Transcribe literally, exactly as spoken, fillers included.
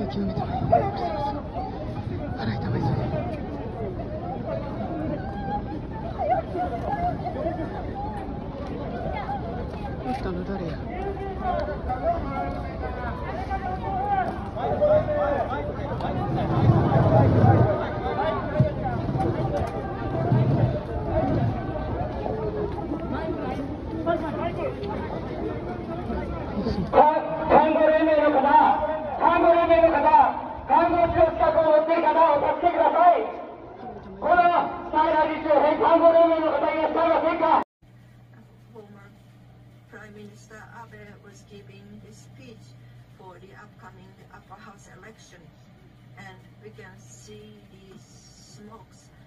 息を見たらいい。腹痛めそうで。撃ったの誰や。 看護連盟の方、看護連盟の方、看護師の資格を持っている方を助けてください。この幸い周辺看護連盟の方いらっしゃいませんか。 Former Prime Minister Abe was giving his speech for the upcoming upper house election, and we can see these smokes